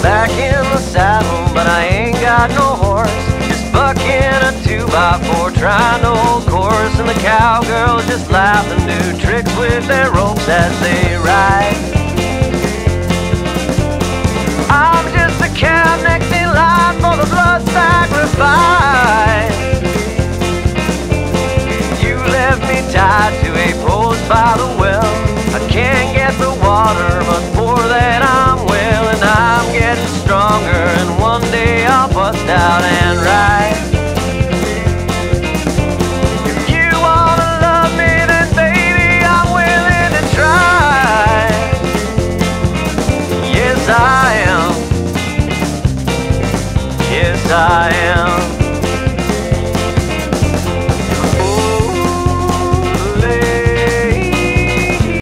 back in the saddle, but I ain't got no horse. Just bucking a 2x4, trying to hold course, and the cowgirls just laugh and do tricks with their ropes as they ride. I'm just a cab next in line for the blood sacrifice. You left me tied to a post by the well. I can't get the water, but for that I'm well, and I'm getting stronger, and one day I'll bust out and ride. If you wanna love me, then baby, I'm willing to try. Yes, I am. Yes, I am.